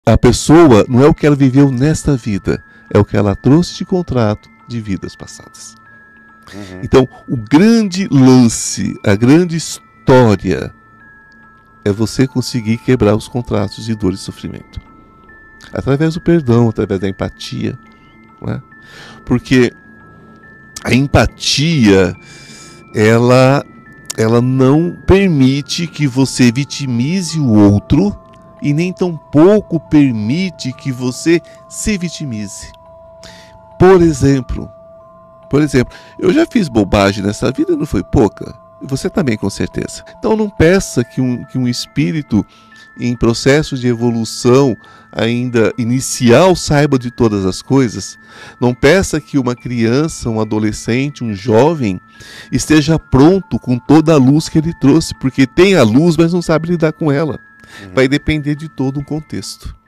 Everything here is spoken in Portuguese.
A pessoa não é o que ela viveu nesta vida, é o que ela trouxe de contrato de vidas passadas. Então, o grande lance, a grande história é você conseguir quebrar os contratos de dor e sofrimento. Através do perdão, através da empatia. Não é? Porque a empatia, ela não permite que você vitimize o outro e nem tampouco permite que você se vitimize. Por exemplo, eu já fiz bobagem nessa vida, não foi pouca? Você também, com certeza. Então não peça que um espírito em processo de evolução ainda inicial saiba de todas as coisas. Não peça que uma criança, um adolescente, um jovem esteja pronto com toda a luz que ele trouxe, porque tem a luz, mas não sabe lidar com ela. Vai depender de todo um contexto.